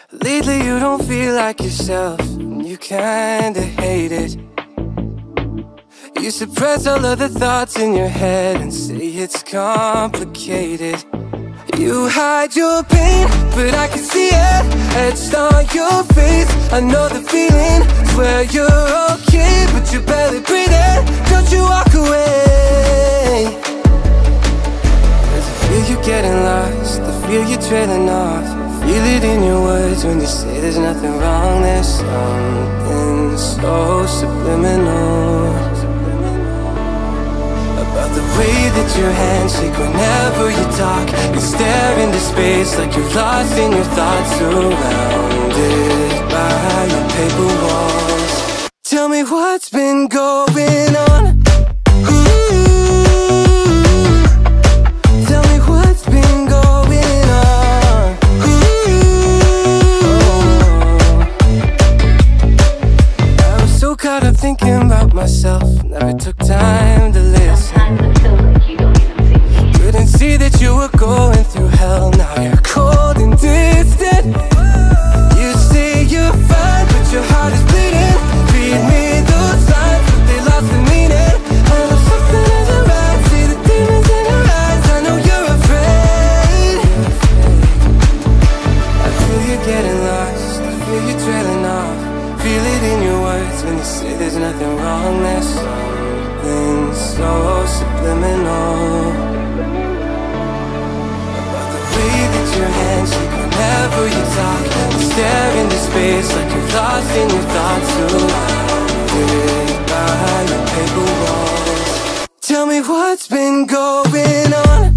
Lately you don't feel like yourself, and you kinda hate it. You suppress all of the thoughts in your head and say it's complicated. You hide your pain, but I can see it etched on your face. I know the feeling, swear you're okay, but you're barely breathing. Don't you walk away. 'Cause I feel you getting lost, I feel you trailing off. Feel it in your words when you say there's nothing wrong. There's something so subliminal about the way that your hands shake whenever you talk. You stare into space like you're lost in your thoughts, surrounded by your paper walls. Tell me what's been going on. Tell me what's been going on. I was so caught up thinking about myself, never took time to listen. Couldn't see that you were going through hell. Now you're cold and distant. You say you're fine, but your heart is bleeding. Read me those lines, but they lost the meaning. I know something isn't right. See the demons in your eyes. I know you're afraid. I feel you getting lost, I feel you trailing off. Feel it in your words when you say there's nothing wrong. There's something so subliminal about the way that your hands shake whenever you talk. You stare into space like you're lost in your thoughts, surrounded by your paper walls. Tell me what's been going on.